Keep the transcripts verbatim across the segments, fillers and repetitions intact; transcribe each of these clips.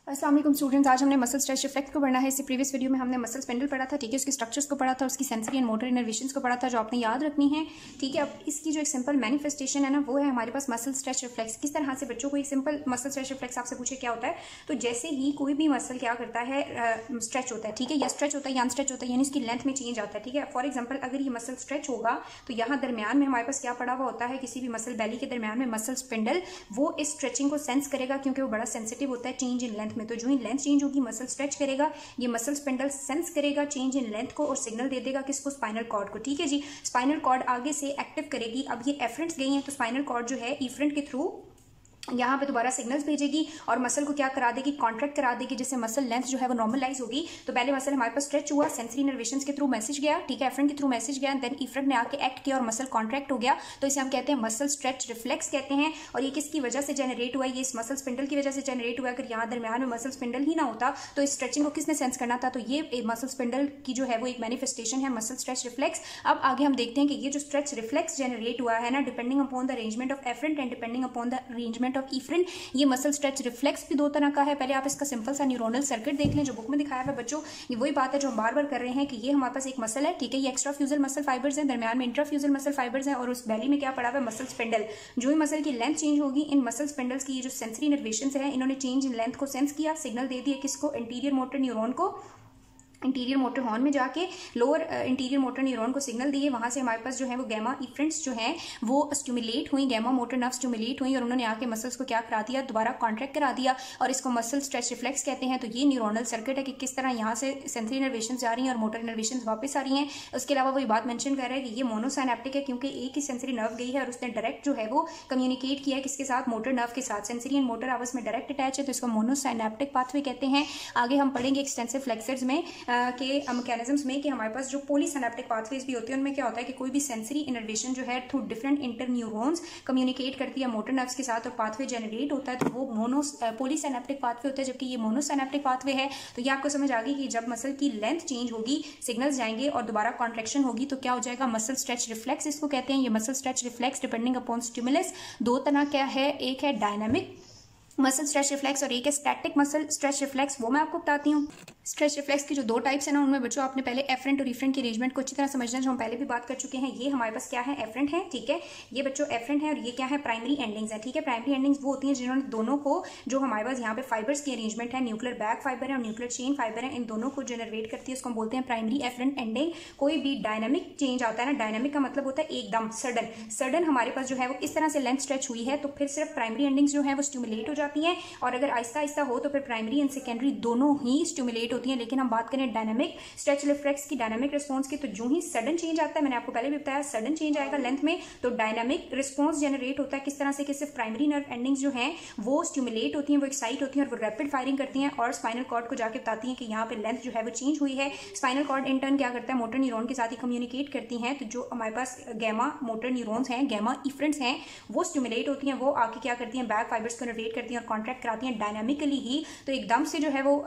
अस्सलाम वालेकुम स्टूडेंट्स, आज हमने मसल स्ट्रेच रिफ्लेक्स को पढ़ना है। इससे प्रीवियस वीडियो में हमने मसल स्पिंडल पढ़ा था, ठीक है, उसके स्ट्रक्चर्स को पढ़ा था, उसकी सेंसरी एंड मोटर इनर्वेशंस को पढ़ा था, जो आपने याद रखनी है, ठीक है। अब इसकी जो एक सिंपल मैनिफेस्टेशन है ना, वो है हमारे पास मसल स्ट्रेच रिफ्लेक्स। किस तरह से बच्चों को एक सिंपल मसल स्ट्रेच रिफ्लेक्स आपसे पूछे क्या होता है, तो जैसे ही कोई भी मसल क्या करता है, स्ट्रेच होता है, ठीक है, या स्ट्रेच होता है या अनस्ट्रेच होता है, यानी इसकी लेंथ में चेंज आता है, ठीक है। फॉर एग्जाम्पल अगर ये मसल स्ट्रेच होगा तो यहाँ दरमियान में हमारे पास क्या पड़ा हुआ होता है, किसी भी मसल बैली के दरमियान में मसल स्पिंडल, वो इस स्ट्रेचिंग को सेंस करेगा क्योंकि वो बड़ा सेंसिटिव होता है चेंज इन लेंथ में। तो जो ही लेंथ चेंज होगी मसल स्ट्रेच करेगा, ये मसल स्पिंडल सेंस करेगा चेंज इन लेंथ को और सिग्नल दे देगा किसको, स्पाइनल कॉर्ड को, ठीक है जी। स्पाइनल कॉर्ड आगे से एक्टिव करेगी। अब ये एफरेंट्स गई हैं तो स्पाइनल कॉर्ड जो है इफरेंट के थ्रू यहाँ पे दोबारा सिग्नल्स भेजेगी और मसल को क्या करा देगी, कॉन्ट्रैक्ट करा देगी, जिससे मसल लेंथ जो है वो नॉर्मलाइज होगी। तो पहले मसल हमारे पास स्ट्रेच हुआ, सेंसरी इनर्वेशंस के थ्रू मैसेज गया, ठीक है, एफरेंट के थ्रू मैसेज गया, देन इफरेंट ने आके एक्ट किया और मसल कॉन्ट्रैक्ट हो गया। तो इसे हम कहते हैं मसल स्ट्रेच रिफ्लेक्स कहते हैं। और ये किसकी वजह से जनरेट हुआ है, ये इस मसल स्पिंडल की वजह से जनरेट हुआ है। अगर यहाँ दरमियान में मसल स्पिंडल ही ना होता तो इस स्ट्रेचिंग को किसने सेंस करना था, तो ये मसल स्पिंडल की जो है वो एक मैनिफेस्टेशन है मसल स्ट्रेच रिफ्लेक्स। अब आगे हम देखते हैं कि ये जो स्ट्रेच रिफ्लेक्स जनरेट हुआ है ना, depending upon the arrangement of afferent and depending upon the arrangement of efferent, ये मसल स्ट्रेच रिफ्लेक्स भी दो तरह का है। पहले आप इसका सिंपल सा न्यूरोनल सर्किट देख लें जो बुक में दिखाया है बच्चों। ये वही बात है जो हम बार बार कर रहे हैं कि ये हमारे पास एक मसल है, ठीक है, ये एक्स्ट्रा फ्यूजल मसल फाइबर्स हैं, दरमियान में इंट्राफ्यूजल मसल फाइबर्स हैं और उस बैली में क्या पड़ा हुआ है, मसल स्पिंडल। जो ही मसल की लेंथ चेंज होगी, इन मसल स्पिंडल्स की ये जो सेंसरी इनर्वेशंस है, इन्होंने चेंज इन लेंथ को सेंस किया, सिग्नल दे दिया किसको, इंटीरियर मोटर न्यूरॉन को। इंटीरियर मोटर हॉर्न में जाके लोअर इंटीरियर मोटर न्यूरॉन को सिग्नल दिए, वहां से हमारे पास जो है वो गैमा इफरेंट्स जो हैं वो स्टिमुलेट हुई, गैमा मोटर नर्व स्टिमुलेट हुई और उन्होंने आके मसल्स को क्या करा दिया, दोबारा कॉन्ट्रैक्ट करा दिया और इसको मसल स्ट्रेच रिफ्लेक्स कहते हैं। तो ये न्यूरोनल सर्किट है कि किस तरह यहाँ से सेंसरी इनर्वेशन जा रही हैं और मोटर इनर्वेशन वापस आ रही हैं। उसके अलावा वही बात मेंशन कर रहा है कि ये मोनोसाइनेप्टिक है क्योंकि एक ही सेंसरी नर्व गई है और उसने डायरेक्ट जो है वो कम्युनिकेट किया है किसके साथ, मोटर नर्व के साथ। सेंसरी एंड मोटर आपस में डायरेक्ट अटैच है तो इसको मोनोसाइनेप्टिक पाथवे कहते हैं। आगे हम पढ़ेंगे एक्सटेंसिव फ्लेक्सर्स में के मैकेनिज्म्स में कि हमारे पास जो पॉलीसिनेप्टिक पाथवेज भी होते हैं उनमें क्या होता है कि कोई भी सेंसरी इनर्वेशन जो है through different interneurons communicate करती है मोटर नर्व्स के साथ और पाथवे जनरेट होता है, तो वो मोनो पॉलीसिनेप्टिक पाथवे होता है, जबकि ये मोनोसिनेप्टिक पाथवे है। तो ये आपको समझ आ गई कि जब मसल की लेंथ चेंज होगी, सिग्नल्स जाएंगे और दोबारा कॉन्ट्रैक्शन होगी तो क्या हो जाएगा, मसल स्ट्रेच रिफ्लेक्स इसको कहते हैं। ये muscle stretch reflex depending upon stimulus दो तरह क्या है, एक है डायनामिक मसल स्ट्रेच रिफ्लेक्स और एक है स्टैटिक मसल स्ट्रेच रिफ्लेक्स। वो मैं आपको बताती हूँ। स्ट्रेच रिफ्लेक्स की जो दो टाइप्स है ना, उनमें बच्चों आपने पहले एफरेंट और इफरेंट की अरेंजमेंट को अच्छी तरह समझना, जो हम पहले भी बात कर चुके हैं। ये हमारे पास क्या है, एफरेंट है, ठीक है, ये बच्चों एफरेंट है और ये क्या है, प्राइमरी एंडिंग्स है, ठीक है। प्राइमरी एंडिंग्स वो होती हैं जिन्होंने दोनों को, जो हमारे पास यहाँ पे फाइबर्स की अरेंजमेंट है, न्यूक्लियर बैक फाइबर है और न्यूक्लियर चेन फाइबर है, इन दोनों को जनरेट करती है, उसको हम बोलते हैं प्राइमरी एफरेंट एंडिंग। कोई भी डायनामिक चेंज आता है ना, डायनामिक का मतलब होता है एकदम सडन, सडन हमारे पास जो है वो इस तरह से लेंथ स्ट्रेच हुई है तो फिर सिर्फ प्राइमरी एंडिंग्स जो है वो स्टिमुलेट हो जाती हैं और अगर आहिस्ता आहिस्ता हो तो फिर प्राइमरी एंड सेकेंडरी दोनों ही स्टिमुलेट होती हैं। लेकिन हम बात करें डायनामिक स्ट्रेच रिफ्लेक्स की, डायनामिक रिस्पांस की, तो जो ही सडन चेंज आता है, मैंने आपको पहले भी बताया सडन चेंज आएगा लेंथ में तो डायनामिक रिस्पांस जनरेट होता है। किस तरह से कि सिर्फ प्राइमरी नर्व एंडिंग्स जो हैं वो स्टिमुलेट होती हैं, वो एक्साइट होती हैं और वो रैपिड फायरिंग करती हैं और स्पाइनल कॉर्ड को जाके बताती हैं कि यहाँ पे लेंथ जो है वो चेंज हुई है। स्पाइनल कॉर्ड इन टर्न क्या करता है, मोटर न्यूरॉन के साथ ही कम्युनिकेट करती हैं। तो जो हमारे पास गैमा मोटर न्यूरॉन्स हैं, गैमा इफरेंट्स हैं, वो स्टिमुलेट होती हैं, वो आके क्या करती हैं, बैक फाइबर्स को इनर्वेट करती हैं और कॉन्ट्रैक्ट कराती हैं डायनामिकली ही। तो एकदम से जो है वो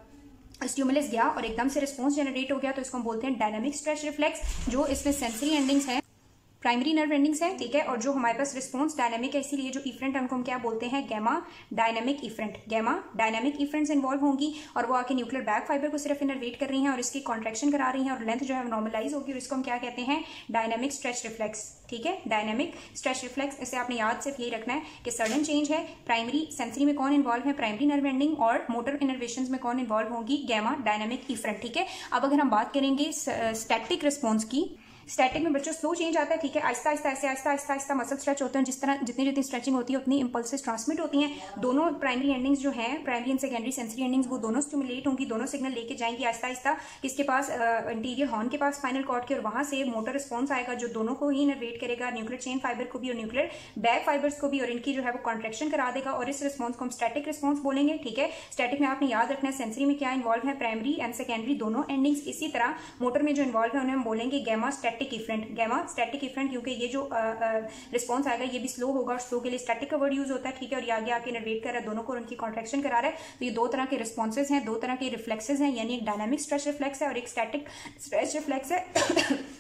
स्टिमुलस गया और एकदम से रिस्पांस जनरेट हो गया तो इसको हम बोलते हैं डायनामिक स्ट्रेच रिफ्लेक्स। जो इसमें सेंसरी एंडिंग्स है, प्राइमरी नर्व एंडिंग्स है, ठीक है, और जो हमारे पास रिस्पांस डायनामिक है, इसीलिए जो इफरेंट उनको हम क्या बोलते हैं, gamma dynamic efferent. Gamma dynamic efferents involve होंगी और वो आके न्यूक्लियर बैक फाइबर को सिर्फ इनर्वेट कर रही हैं और इसकी कॉन्ट्रैक्शन करा रही हैं और लेंथ जो है नॉर्मलाइज होगी और इसको हम क्या कहते हैं, डायनामिक स्ट्रेच रिफ्लेक्स, ठीक है, डायनामिक स्ट्रेच रिफ्लेक्स। इसे आपने याद सिर्फ यही रखना है कि सडन चेंज है, प्राइमरी सेंसरी में कौन इन्वॉल्व है, प्राइमरी नर्व एंडिंग, और मोटर इनर्वेशंस में कौन इन्वॉल्व होगी, गैमा डायनामिक इफरेंट, ठीक है। अब अगर हम बात करेंगे स्टैटिक रिस्पॉन्स की, स्टैटिक में बच्चों स्लो चेंज आता है, ठीक है, आहिस्ता आहिस्ता ऐसे आहिस्ता आहिस्ता आहिस्ता मसल स्ट्रेच होते हैं, जिस तरह जितनी जितनी स्ट्रेचिंग होती है उतनी इंपल्सेस ट्रांसमिट होती हैं। दोनों प्राइमरी एंडिंग्स जो हैं, primary and secondary sensory endings, वो दोनों स्टिमुलेट होंगी, दोनों सिग्नल लेके जाएंगी आहिस्ता आहिस्ता किसके पास, इंटीरियर हॉर्न के पास, स्पाइनल कॉर्ड के, और वहां से मोटर रिस्पॉन्स आएगा जो दोनों को ही इनर्वेट करेगा, न्यूक्लियर चेन फाइबर को भी और न्यूक्लियर बैक फाइबर्स को भी, और इनकी जो है वो कॉन्ट्रैक्शन करा देगा और इस रिस्पॉन्स को हम स्टैटिक रिस्पॉन्स बोलेंगे, ठीक है। स्टैटिक में आपने याद रखना है सेंसरी में क्या इन्वॉल्व है, प्राइमरी एंड सेकेंडरी दोनों एंडिंग्स। इसी तरह मोटर में जो इन्वॉल्व है उन्हें हम बोलेंगे gamma static efferent, gamma static efferent, क्योंकि ये जो रिस्पांस आएगा ये भी स्लो होगा और स्लो के लिए स्टैटिक का वर्ड यूज होता है, ठीक है, और ये आगे आके इनर्वेट कर रहा है दोनों को, उनकी कॉन्ट्रैक्शन करा रहा है। तो ये दो तरह के रिस्पॉन्सेज हैं, दो तरह के रिफ्लेक्सेज हैं, यानी एक डायनामिक स्ट्रेच रिफ्लेक्स है और एक स्टैटिक स्ट्रेच रिफ्लेक्स है।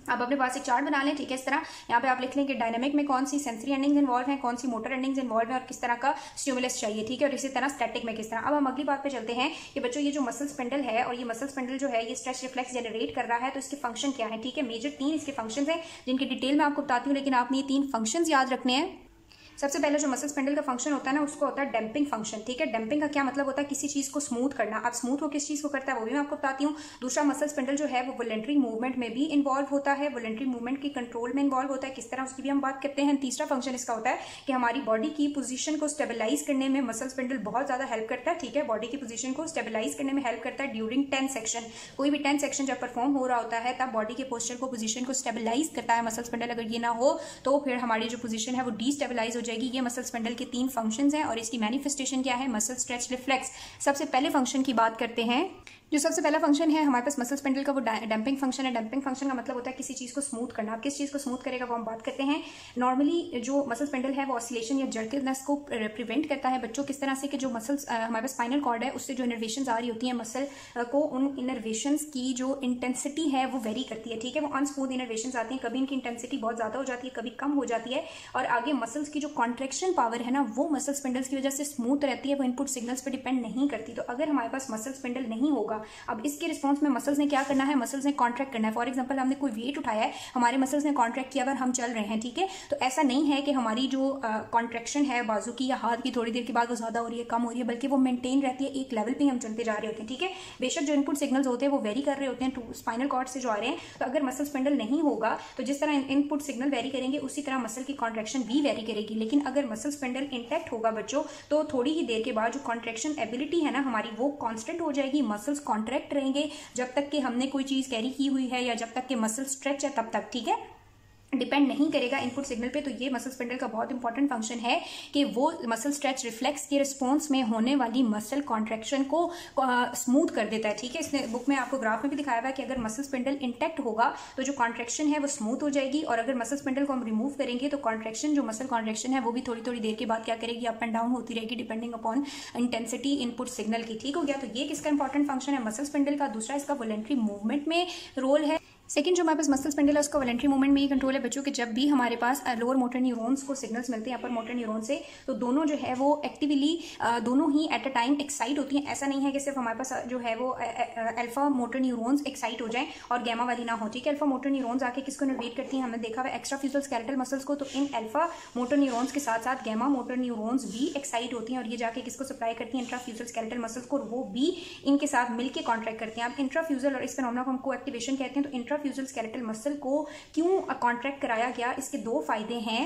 आप अपने पास एक चार्ट बना लें, ठीक है। इस तरह यहाँ पे आप लिख लें कि डायनामिक में कौन सी सेंसरी एंडिंग्स इन्वॉल्व हैं, कौन सी मोटर एंडिंग्स इन्वॉल्व है और किस तरह का स्टिमुलस चाहिए, ठीक है। और इसी तरह स्टैटिक में किस तरह। अब हम अगली बात पे चलते हैं कि बच्चों ये जो मसल स्पिंडल है और ये मसल स्पिंडल जो है ये स्ट्रेच रिफ्लेक्स जनरेट कर रहा है, तो इसके फंक्शन क्या है, ठीक है। मेजर तीन इसके फंक्शन है जिनकी डिटेल में आपको बताती हूँ, लेकिन आपने ये तीन फंक्शन याद रखने हैं। सबसे पहले जो मसल स्पिंडल का फंक्शन होता है ना, उसको होता है डैम्पिंग फंक्शन, ठीक है। डैम्पिंग का क्या मतलब होता है, किसी चीज को स्मूथ करना। अब स्मूथ वो किस चीज को करता है वो भी मैं आपको बताती हूँ। दूसरा, मसल स्पिंडल जो है वो वॉलंटरी मूवमेंट में भी इन्वॉल्व होता है, वॉलंटरी मूवमेंट की कंट्रोल में इन्वॉल्व होता है, किस तरह उसकी भी हम बात करते हैं। तीसरा फंक्शन इसका होता है कि हमारी बॉडी की पोजीशन को स्टेबलाइज करने में मसल स्पिंडल बहुत ज्यादा हेल्प करता है, ठीक है। बॉडी की पोजीशन को स्टेबलाइज करने में हेल्प करता है ड्यूरिंग टेंस सेक्शन। कोई भी टेंस सेक्शन जब परफॉर्म हो रहा होता है तब बॉडी के पोस्चर को, पोजीशन को स्टेबलाइज करता है मसल स्पिंडल। अगर ये ना हो तो फिर हमारी जो पोजीशन है वो डीस्टेबलाइज हो जाएगी। ये मसल स्पिंडल के तीन फंक्शंस हैं और इसकी मैनिफेस्टेशन क्या है, मसल स्ट्रेच रिफ्लेक्स। सबसे पहले फंक्शन की बात करते हैं। जो सबसे पहला फंक्शन है हमारे पास मसल स्पिंडल का वो डैम्पिंग फंक्शन है। डैम्पिंग फंक्शन का मतलब होता है किसी चीज को स्मूथ करना। आप किस चीज को स्मूथ करेगा वो हम बात करते हैं। नॉर्मली जो मसल स्पिंडल है वो ऑसिलेशन या जर्किनेस को प्रिवेंट करता है बच्चों, किस तरह से कि जो मसल्स हमारे पास स्पाइनल कॉर्ड है उससे जो इनर्वेशंस आ रही होती है मसल को, उन इनर्वेशंस की जो इंटेंसिटी है वो वेरी करती है, ठीक है। वो अनस्मूथ इनर्वेशंस आती हैं, कभी इनकी इंटेंसिटी बहुत ज्यादा हो जाती है, कभी कम हो जाती है। और आगे मसल्स की जो कॉन्ट्रेक्शन पावर है ना वो मसल स्पिंडल्स की वजह से स्मूथ रहती है, वो इनपुट सिग्नल्स पर डिपेंड नहीं करती। तो अगर हमारे पास मसल स्पिंडल नहीं होगा, अब इसके रिस्पॉन्स में मसल्स ने क्या करना है, मसल्स ने कॉन्ट्रैक्ट करना है। फॉर एग्जांपल हमने कोई वेट उठाया है, हमारे मसल्स ने कॉन्ट्रैक्ट किया और हम चल रहे हैं, ठीक है। तो ऐसा नहीं है कि हमारी जो कॉन्ट्रैक्शन है बाजू की या हाथ की थोड़ी देर के बाद वो ज्यादा हो रही है, कम हो रही है, बल्कि वो मेंटेन रहती है, एक लेवल पे हम चलते जा रहे होते हैं, ठीक है। बेशक जो इनपुट सिग्नल्स होते हैं वो वेरी कर रहे होते हैं स्पाइनल कॉर्ड से जो आ रहे हैं। तो अगर मसल स्पिंडल नहीं होगा तो जिस तरह इनपुट सिग्नल वेरी करेंगे उसी तरह मसल की कॉन्ट्रैक्शन भी वेरी करेगी। लेकिन अगर मसल स्पिंडल इंटैक्ट होगा बच्चों तो थोड़ी ही देर के बाद जो कॉन्ट्रैक्शन एबिलिटी है ना हमारी वो कांस्टेंट हो जाएगी, मसल्स कॉन्ट्रैक्ट रहेंगे जब तक कि हमने कोई चीज कैरी की हुई है या जब तक कि मसल स्ट्रेच है तब तक, ठीक है। डिपेंड नहीं करेगा इनपुट सिग्नल पे। तो ये मसल स्पिंडल का बहुत इंपॉर्टेंट फंक्शन है कि वो मसल स्ट्रेच रिफ्लेक्स के रिस्पॉन्स में होने वाली मसल कॉन्ट्रैक्शन को स्मूथ कर देता है, ठीक है। इसने बुक में आपको ग्राफ में भी दिखाया हुआ है कि अगर मसल स्पिंडल इंटैक्ट होगा तो जो कॉन्ट्रैक्शन है वो स्मूथ हो जाएगी, और अगर मसल स्पिंडल को हम रिमूव करेंगे तो कॉन्ट्रैक्शन, जो मसल कॉन्ट्रैक्शन है वो भी थोड़ी थोड़ी देर के बाद क्या करेगी, अप एंड डाउन होती रहेगी depending upon intensity input signal की, ठीक हो गया। तो ये किसका इंपॉर्टेंट फंक्शन है, मसल स्पिंडल का। दूसरा इसका वॉलंटरी मूवमेंट में रोल है। सेकंड जो हमारे पास मसल स्पिंडल है उसका वॉलंटरी मूवमेंट में ये कंट्रोल है बच्चों कि जब भी हमारे पास लोअर मोटर न्यूरॉन्स को सिग्नल्स मिलते हैं अपर मोटर न्यूरॉन से, तो दोनों जो है वो एक्टिवली दोनों ही एट अ टाइम एक्साइट होती हैं। ऐसा नहीं है कि सिर्फ हमारे पास जो है वो अल्फा मोटर न्यूरॉन्स एक्साइट हो जाएं और गैमा वाली ना हो, ठीक है। अल्फा मोटर न्यूरॉन्स आके किसको इनर्वेट करती हैं, हमने देखा हुआ एक्स्ट्राफ्यूजल स्केलेटल मसल्स को। तो इन अल्फा मोटर न्यूरॉन्स के साथ साथ गैमा मोटर न्यूरॉन्स भी एक्साइट होती हैं और ये जाके किसको सप्लाई करती हैं, इंट्राफ्यूजल स्केलेटल मसल्स को, और वो भी इनके साथ मिलकर कॉन्ट्रैक्ट करते हैं। अब इंट्राफ्यूजल और इस फिनोमेना को हम को एक्टिवेशन कहते हैं। तो इंट्राफ्यूजल स्केलेटल मसल को क्यों कॉन्ट्रैक्ट कराया गया, इसके दो फायदे हैं।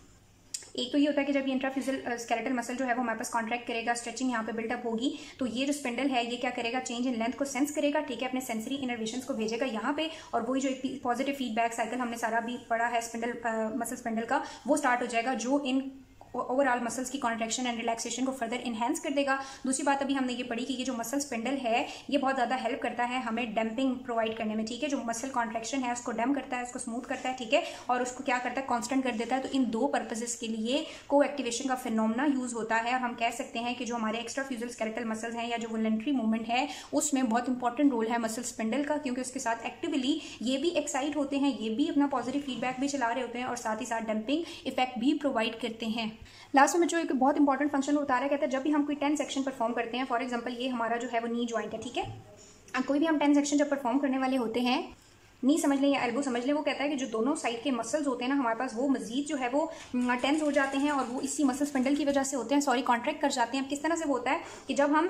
एक तो ये होता है कि जब ये इंट्राफ्यूजल स्केलेटल मसल जो है वो हमारे पास कॉन्ट्रैक्ट करेगा, स्ट्रेचिंग यहाँ पे बिल्डअप होगी, तो ये जो स्पिंडल है ये क्या करेगा, चेंज इन लेंथ को सेंस करेगा, ठीक है, अपने सेंसरी इनर्वेशंस को भेजेगा यहाँ पे, और वही जो एक पॉजिटिव फीडबैक साइकिल हमने सारा भी पढ़ा है स्पिंडल मसल स्पिंडल का, वो स्टार्ट हो जाएगा, जो इन ओवरऑल मसल्स की कॉन्ट्रैक्शन एंड रिलैक्सेशन को फर्दर इनहेंस कर देगा। दूसरी बात अभी हमने ये पढ़ी कि ये जो मसल स्पिंडल है ये बहुत ज़्यादा हेल्प करता है हमें डैम्पिंग प्रोवाइड करने में, ठीक है। जो मसल कॉन्ट्रैक्शन है उसको डैम करता है, उसको स्मूथ करता है, ठीक है, और उसको क्या करता है, कांस्टेंट कर देता है। तो इन दो पर्पसेस के लिए को एक्टिवेशन का फिनोमेना यूज होता है, और हम कह सकते हैं कि जो हमारे एक्स्ट्राफ्यूजल स्केलेटल मसल्स हैं या जो वॉलंटरी मूवमेंट है उसमें बहुत इंपॉर्टेंट रोल है मसल स्पिंडल का, क्योंकि उसके साथ एक्टिवली ये भी एक्साइट होते हैं, ये भी अपना पॉजिटिव फीडबैक भी चला रहे होते हैं और साथ ही साथ डंपिंग इफेक्ट भी प्रोवाइड करते हैं। लास्ट में जो एक बहुत इंपॉर्टेंट फंक्शन बता रहा है, कहता है जब भी हम कोई टेन सेक्शन परफॉर्म करते हैं, फॉर एग्जांपल ये हमारा जो है वो नी जॉइंट है, ठीक है। कोई भी हम टेन सेक्शन जब परफॉर्म करने वाले होते हैं, नी समझ लें या एल्बो समझ लें, वो कहता है कि जो दोनों साइड के मसल्स होते हैं ना हमारे पास वो मजीद जो है वो टेंस हो जाते हैं, और वो इसी मसल स्पिंडल की वजह से होते हैं, सॉरी कॉन्ट्रैक्ट कर जाते हैं। किस तरह से होता है कि जब हम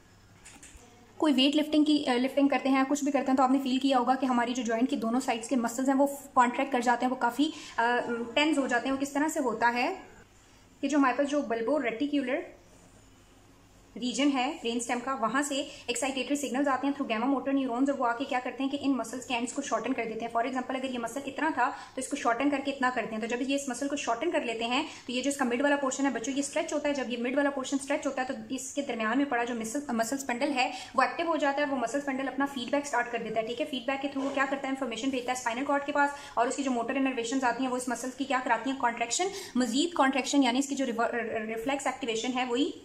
कोई वेट लिफ्टिंग की लिफ्टिंग करते हैं, कुछ भी करते हैं, तो आपने फील किया होगा कि हमारी जो जॉइंट की दोनों साइड्स के मसल्स हैं वो कॉन्ट्रैक्ट कर जाते हैं, वो काफ़ी टेंस हो जाते हैं। वो किस तरह से होता है कि जो हमारे पास जो बल्बो रेटिक्यूलर रीजन है ब्रेन स्टेम का, वहां से एक्साइटेटरी सिग्नल्स आते हैं थ्रू गैमा मोटर न्यूरॉन्स, और वो आके क्या करते हैं कि इन मसल्स के एंड्स को शॉर्टन कर देते हैं। फॉर एग्जांपल अगर ये मसल इतना था तो इसको शॉर्टन करके इतना करते हैं। तो जब ये इस मसल को शॉर्टन कर लेते हैं तो ये जो इसका मिड वाला पोर्शन है बच्चों ये स्ट्रेच होता है। जब ये मिड वाला पोर्शन स्ट्रेच होता है तो इसके दरमियान में पड़ा जो मसल स्पिंडल है वो एक्टिव हो जाता है, और वो मसल स्पिंडल अपना फीडबैक स्टार्ट कर देता है, ठीक है। फीडबैक के थ्रू वो क्या करता है, इन्फॉर्मेशन भेजता है स्पाइनल कॉर्ड के पास, और उसकी जो मोटर इनर्वेशंस आती हैं वो इस मसल्स की क्या कराती हैं, कॉन्ट्रैक्शन, मजीद कॉन्ट्रैक्शन, यानी इसकी जो रिफ्लेक्स एक्टिवेशन है वही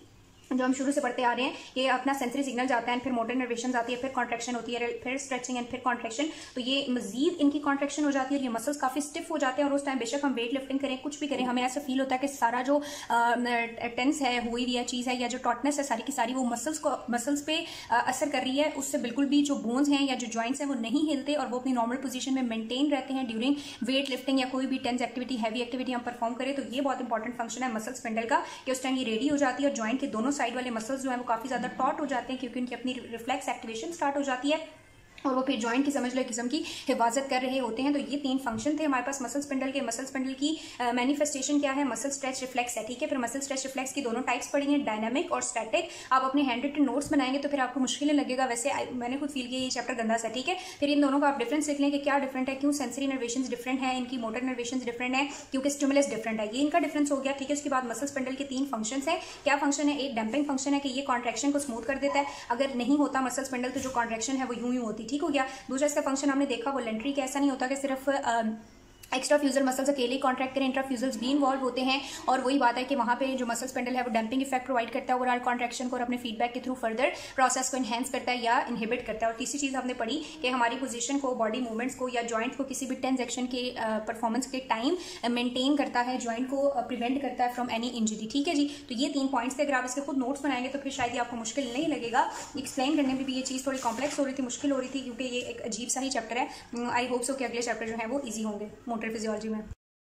जो हम शुरू से पढ़ते आ रहे हैं, ये अपना सेंसरी सिग्नल जाता है, फिर मोटर इनर्वेशन आती है, फिर कॉन्ट्रैक्शन होती है, फिर स्ट्रेचिंग एंड फिर कॉन्ट्रैक्शन। तो ये मजीद इनकी कॉन्ट्रैक्शन हो जाती है और ये मसल्स काफी स्टिफ हो जाते हैं। और उस टाइम बेशक हम वेट लिफ्टिंग करें, कुछ भी करें, हमें ऐसा फील होता है कि सारा जो टेंस है हुई हुई है चीज है या जो टॉटनेस है सारी की सारी वो मसल्स को मसल्स पे असर कर रही है। उससे बिल्कुल भी जो बोन्स हैं या जो जॉइंट्स हैं वो नहीं हिलते और वो अपनी नॉर्मल पोजीशन में मेंटेन रहते हैं ड्यूरिंग वेट लिफ्टिंग या कोई भी टेंस एक्टिविटी, हैवी एक्टिविटी हम परफॉर्म करें। तो ये बहुत इंपॉर्टेंट फंक्शन है मसल स्पिंडल का कि उस टाइम ये रेडी हो जाती है और जॉइंट के दोनों साइड वाले मसल्स जो है वो काफी ज्यादा टॉट हो जाते हैं क्योंकि उनकी अपनी रिफ्लेक्स एक्टिवेशन स्टार्ट हो जाती है और वो फिर जॉइंट की समझ लो किस्म की हिफाजत कर रहे होते हैं। तो ये तीन फंक्शन थे हमारे पास मसल स्पिंडल के। मसल स्पिंडल की मैनिफेस्टेशन क्या है? मसल स्ट्रेच रिफ्लेक्स है, ठीक है। फिर मसल स्ट्रेच रिफ्लेक्स की दोनों टाइप्स पढ़ी हैं, डायनामिक और स्टैटिक। आप अपने हैंड रिटन नोट्स बनाएंगे तो फिर आपको मुश्किल लगेगा, वैसे मैंने खुद फील किया ये चैप्टर गंदा सा, ठीक है। फिर इन दोनों का आप डिफरेंस लिख लें कि क्या डिफरेंट है, क्यों सेंसरी इनर्वेशंस डिफरेंट है, इनकी मोटर इनर्वेशंस डिफरेंट है, क्योंकि स्टिमुलस डिफरेंट है, ये इनका डिफरेंस हो गया, ठीक है। उसके बाद मसल स्पिंडल के तीन फंक्शन है। क्या फंक्शन है? एक डैम्पिंग फंक्शन है कि ये कॉन्ट्रैक्शन को स्मूथ कर देता है, अगर नहीं होता मसल स्पिंडल तो जो कॉन्ट्रैक्शन है वो यूं यूं होती, ठीक हो गया। दूसरा इसका फंक्शन हमने देखा वॉलंटरी, कि ऐसा नहीं होता कि सिर्फ आ, एक्स्ट्रा फ्यूजल मसल्स अकेले कॉन्ट्रैक्ट करें, इंट्रा फ्यूजल्स भी इन्वॉल्व होते हैं। और वही बात है कि वहाँ पे जो मसल स्पिंडल है वो डैम्पिंग इफेक्ट प्रोवाइड करता है ओवरऑल कॉन्ट्रैक्शन को और अपने फीडबैक के थ्रू फर्दर प्रोसेस को इनहेंस करता है या इनहिबिट करता है। और तीसरी चीज़ हमने पढ़ी कि हमारी पोजीशन को, बॉडी मूवमेंट्स को या जॉइंट को किसी भी टेंस एक्शन के परफॉर्मेंस के टाइम मेंटेन करता है, जॉइंट को प्रिवेंट करता है फ्रॉम एनी इंजरी, ठीक है जी। तो ये तीन पॉइंट्स थे, अगर आप इसके खुद नोट्स बनाएंगे तो फिर शायद ये आपको मुश्किल नहीं लगेगा। एक्सप्लेन करने में भी ये चीज़ थोड़ी कॉम्प्लेक्स हो रही थी, मुश्किल हो रही थी क्योंकि ये एक अजीब सा ही चैप्टर है। आई होप सो कि अगले चैप्टर जो है वो ईजी होंगे मोटर फिजियोलॉजी में।